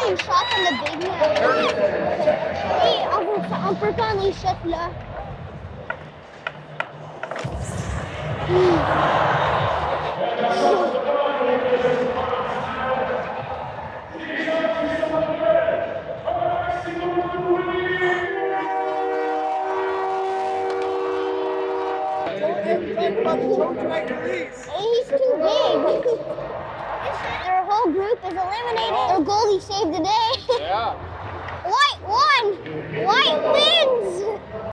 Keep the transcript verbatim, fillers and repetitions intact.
une shot on the big net. Hey, on peut, on peut prendre les shots là. Mm. He's too big. Their whole group is eliminated. Their goalie saved the day. Yeah. White won. White wins.